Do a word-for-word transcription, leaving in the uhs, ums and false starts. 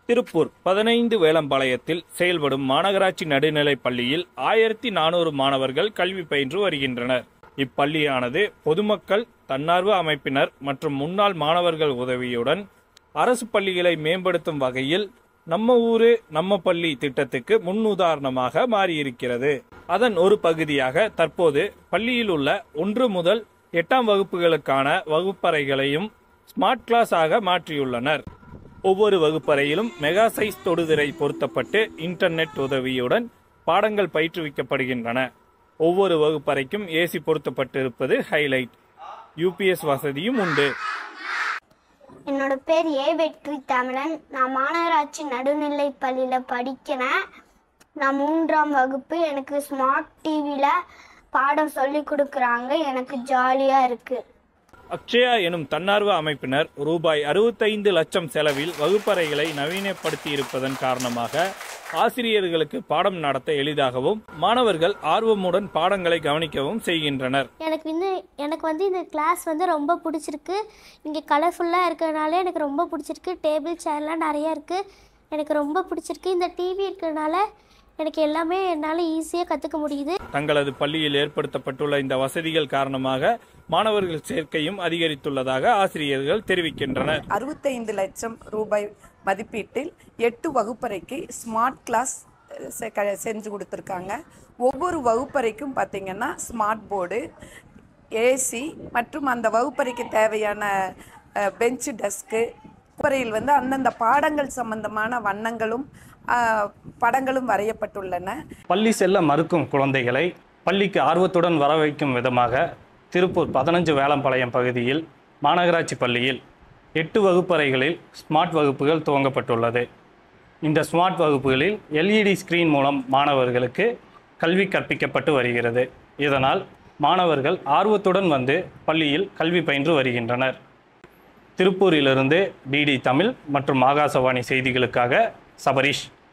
திருப்பூர் பதினைந்து வேலம்பாளையத்தில் செயல்படும் மாநகராட்சி நடுநிலைப் பள்ளியில் ஆயிரத்தி நானூறு மாணவர்கள் கல்வி பயின்று வருகின்றனர். இப்பள்ளியானது பொதுமக்கள், தன்னார்வ அமைப்பினர் மற்றும் முன்னாள் மாணவர்கள் உதவியுடன் அரசு பள்ளிகளை மேம்படுத்தும் வகையில் நம்ம ஊரு நம்ம பள்ளி திட்டத்துக்கு முன்னுதாரணமாக மாறியிருக்கிறது. அதன் ஒரு பகுதியாக தற்போது பள்ளியில் உள்ள ஒன்று முதல் எட்டாம் வகுப்புகளுக்கான வகுப்பறைகளையும் ஸ்மார்ட் கிளாஸ் ஆக மாற்றியுள்ளனர். ஒவ்வொரு வகுப்பறையிலும் மெகா சைஸ் தொடுதிரை பொருத்தப்பட்டு இன்டர்நெட் உதவியுடன் பாடங்கள் பயிற்றுவிக்கப்படுகின்றன. ஒவ்வொரு வகுப்பறைக்கும் ஏசி பொருத்தப்பட்டிருப்பது ஹைலைட். யூபிஎஸ் வசதியும் உண்டு. என்னோட பேர் ஏ வெற்றி தமிழன். நான் மாநகராட்சி நடுநிலை பள்ளியில் படிக்கிறேன். நான் மூன்றாம் வகுப்பு. எனக்கு ஸ்மார்ட் டிவியில் பாடம் சொல்லி கொடுக்குறாங்க. எனக்கு ஜாலியாக இருக்குது. அக்ஷயா எனும் தன்னார்வ அமைப்பினர் ரூபாய் அறுபத்தைந்து லட்சம் செலவில் வகுப்பறைகளை நவீனப்படுத்தி இருப்பதன் காரணமாக ஆசிரியர்களுக்கு பாடம் நடத்த எளிதாகவும் மாணவர்கள் ஆர்வமுடன் பாடங்களை கவனிக்கவும் செய்கின்றனர். எனக்கு வந்து எனக்கு வந்து இந்த கிளாஸ் வந்து ரொம்ப பிடிச்சிருக்கு. இங்கே கலர்ஃபுல்லாக இருக்கிறதுனால எனக்கு ரொம்ப பிடிச்சிருக்கு. டேபிள் சேர்லாம் நிறையா இருக்குது. எனக்கு ரொம்ப பிடிச்சிருக்கு. இந்த டிவி இருக்கிறதுனால எனக்கு எல்லாமே என்னால் ஈஸியாக கற்றுக்க முடியுது. தங்களது பள்ளியில் ஏற்படுத்தப்பட்டுள்ள இந்த வசதிகள் காரணமாக மாணவர்கள் சேர்க்கையும் அதிகரித்துள்ளதாக ஆசிரியர்கள் தெரிவிக்கின்றனர். அறுபத்தைந்து லட்சம் ரூபாய் மதிப்பீட்டில் எட்டு வகுப்பறைக்கு ஸ்மார்ட் கிளாஸ் செஞ்சு கொடுத்துருக்காங்க. ஒவ்வொரு வகுப்பறைக்கும் பார்த்திங்கன்னா ஸ்மார்ட் போர்டு, ஏசி மற்றும் அந்த வகுப்பறைக்கு தேவையான பெஞ்சு, டெஸ்க்கு, வகுப்பறையில் வந்து அந்தந்த பாடங்கள் சம்பந்தமான வண்ணங்களும் படங்களும் வரையப்பட்டுள்ளன. பள்ளி செல்ல மறுக்கும் குழந்தைகளை பள்ளிக்கு ஆர்வத்துடன் வர வைக்கும் விதமாக திருப்பூர் பதினஞ்சு வேலம்பாளையம் பகுதியில் மாநகராட்சி பள்ளியில் எட்டு வகுப்பறைகளில் ஸ்மார்ட் வகுப்புகள் துவங்கப்பட்டுள்ளது. இந்த ஸ்மார்ட் வகுப்புகளில் எல்இடி ஸ்கிரீன் மூலம் மாணவர்களுக்கு கல்வி கற்பிக்கப்பட்டு வருகிறது. இதனால் மாணவர்கள் ஆர்வத்துடன் வந்து பள்ளியில் கல்வி பயின்று வருகின்றனர். திருப்பூரிலிருந்து டிடி தமிழ் மற்றும் ஆகாசவாணி செய்திகளுக்காக சபரீஷ்.